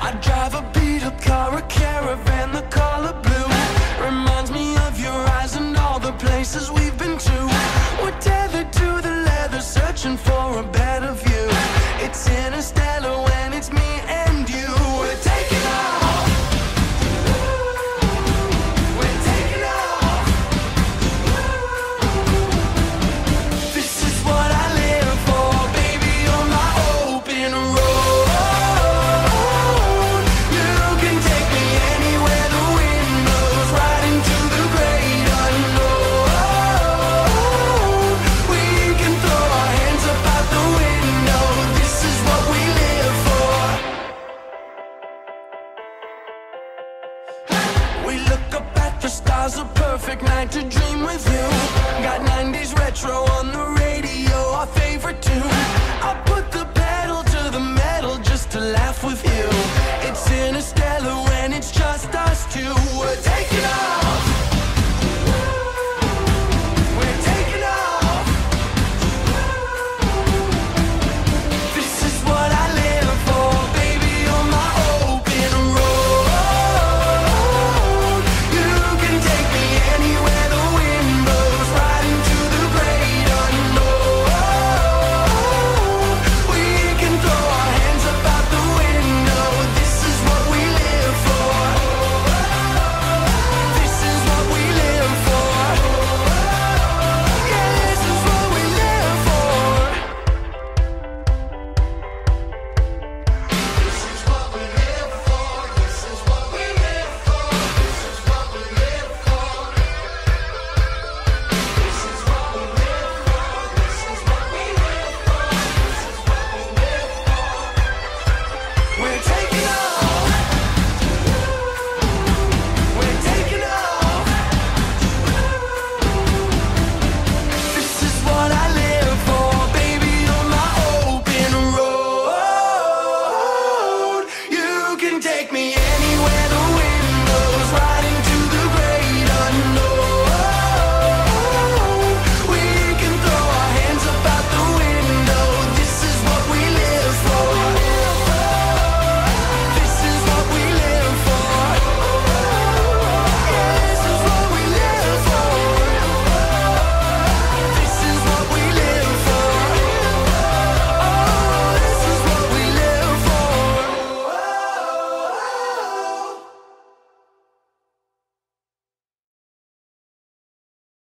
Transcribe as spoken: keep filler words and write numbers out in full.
I drive a beat-up car, a caravan, the color blue. Reminds me of your eyes and all the places we've been to. We're tethered to the leather, searching for a better view. It's interstate